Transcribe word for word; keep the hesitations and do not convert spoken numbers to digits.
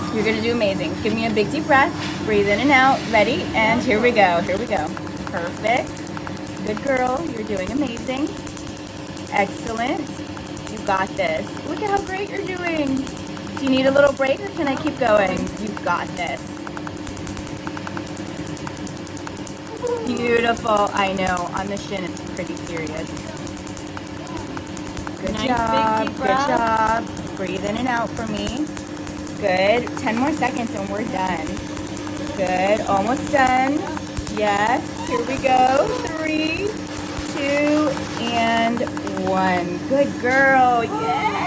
You're gonna do amazing. Give me a big deep breath. Breathe in and out. Ready? And here we go. Here we go. Perfect. Good girl. You're doing amazing. Excellent. You got this. Look at how great you're doing. Do you need a little break or can I keep going? You've got this. Beautiful. I know. On the shin, it's pretty serious. Good Nice job. big deep Good breath. job. Breathe in and out for me. Good. ten more seconds and we're done. Good. Almost done. Yes. Here we go. Three, two, and one. Good girl. Yeah.